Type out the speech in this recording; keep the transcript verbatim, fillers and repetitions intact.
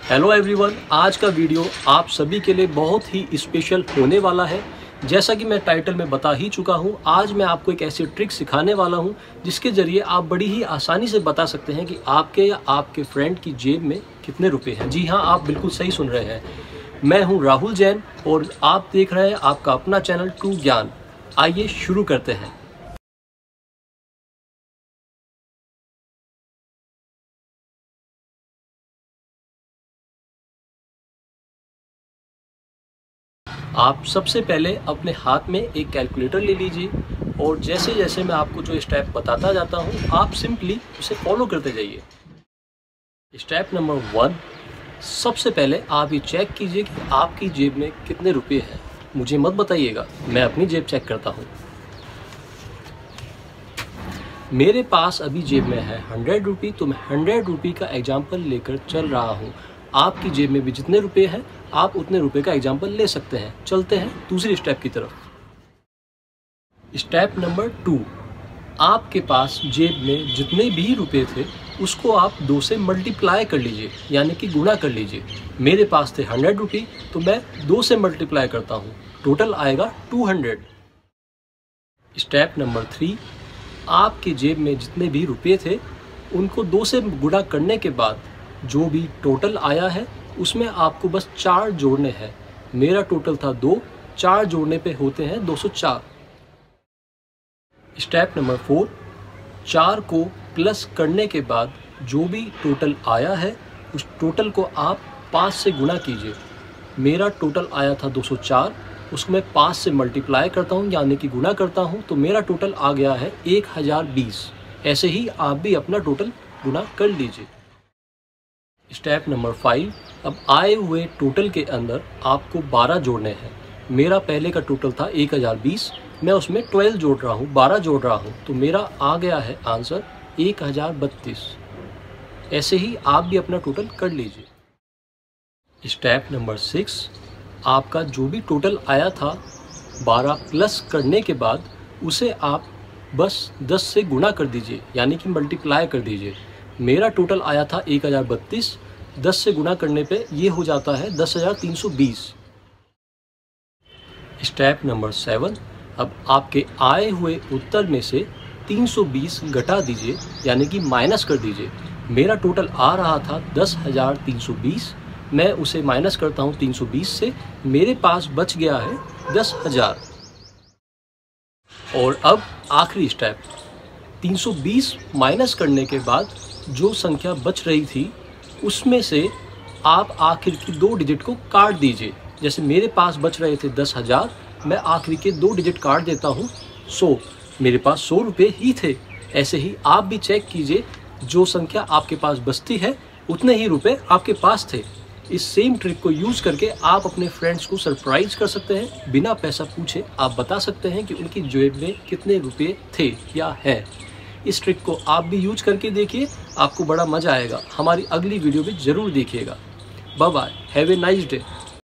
Hello everyone, आज का video आप सभी के लिए बहुत ही स्पेशल होने वाला है। जैसा कि मैं टाइटल में बता ही चुका हूं, आज मैं आपको एक ऐसी ट्रिक सिखाने वाला हूं जिसके ज़रिए आप बड़ी ही आसानी से बता सकते हैं कि आपके या आपके फ्रेंड की जेब में कितने रुपए हैं। जी हाँ, आप बिल्कुल सही सुन रहे हैं। मैं हूं राहुल जैन और आप देख रहे हैं आपका अपना चैनल ट्रू ज्ञान। आइए शुरू करते हैं। आप सबसे पहले अपने हाथ में एक कैलकुलेटर ले लीजिए और जैसे जैसे मैं आपको जो स्टेप बताता जाता हूँ, आप सिंपली उसे फॉलो करते जाइए। स्टेप नंबर वन, सबसे पहले आप ये चेक कीजिए कि आपकी जेब में कितने रुपए हैं। मुझे मत बताइएगा, मैं अपनी जेब चेक करता हूँ। मेरे पास अभी जेब में है हंड्रेड रुपी, तो मैं हंड्रेड रुपी का एग्जाम्पल लेकर चल रहा हूँ। आपकी जेब में भी जितने रुपए हैं, आप उतने रुपए का एग्जाम्पल ले सकते हैं। चलते हैं दूसरी स्टेप की तरफ। स्टेप नंबर टू, आपके पास जेब में जितने भी रुपए थे उसको आप दो से मल्टीप्लाई कर लीजिए, यानी कि गुणा कर लीजिए। मेरे पास थे हंड्रेड रुपी, तो मैं दो से मल्टीप्लाई करता हूँ, टोटल आएगा two hundred. Step number three, आपके जेब में जितने भी रुपए थे उनको दो से गुणा करने के बाद जो भी टोटल आया है उसमें आपको बस चार जोड़ने हैं। मेरा टोटल था दो, चार जोड़ने पे होते हैं दो सौ चार। स्टेप नंबर फोर, चार को प्लस करने के बाद जो भी टोटल आया है उस टोटल को आप पाँच से गुणा कीजिए। मेरा टोटल आया था दो सौ चार, उसको मैं पाँच से मल्टीप्लाई करता हूँ, यानी कि गुणा करता हूँ, तो मेरा टोटल आ गया है एक हज़ार बीस। ऐसे ही आप भी अपना टोटल गुणा कर लीजिए। स्टेप नंबर फाइव, अब आए हुए टोटल के अंदर आपको बारह जोड़ने हैं। मेरा पहले का टोटल था एक हज़ार बीस, मैं उसमें ट्वेल्व जोड़ रहा हूँ, बारह जोड़ रहा हूँ, तो मेरा आ गया है आंसर एक हज़ार बत्तीस। ऐसे ही आप भी अपना टोटल कर लीजिए। स्टेप नंबर सिक्स, आपका जो भी टोटल आया था बारह प्लस करने के बाद उसे आप बस दस से गुणा कर दीजिए, यानी कि मल्टीप्लाई कर दीजिए। मेरा टोटल आया था एक हज़ार बत्तीस, दस से गुणा करने पे ये हो जाता है दस हज़ार तीन सौ बीस। स्टेप नंबर सेवन, अब आपके आए हुए उत्तर में से तीन सौ बीस घटा दीजिए, यानी कि माइनस कर दीजिए। मेरा टोटल आ रहा था दस हज़ार तीन सौ बीस, मैं उसे माइनस करता हूँ तीन सौ बीस से, मेरे पास बच गया है दस हज़ार। और अब आखिरी स्टेप, तीन सौ बीस माइनस करने के बाद जो संख्या बच रही थी उसमें से आप आखिर की दो डिजिट को काट दीजिए। जैसे मेरे पास बच रहे थे दस हज़ार, मैं आखिरी के दो डिजिट काट देता हूँ सौ। मेरे पास सौ रुपये ही थे। ऐसे ही आप भी चेक कीजिए, जो संख्या आपके पास बचती है उतने ही रुपए आपके पास थे। इस सेम ट्रिक को यूज़ करके आप अपने फ्रेंड्स को सरप्राइज कर सकते हैं। बिना पैसा पूछे आप बता सकते हैं कि उनकी जेब में कितने रुपए थे या है। इस ट्रिक को आप भी यूज करके देखिए, आपको बड़ा मज़ा आएगा। हमारी अगली वीडियो भी ज़रूर देखिएगा। Bye bye, have a nice day.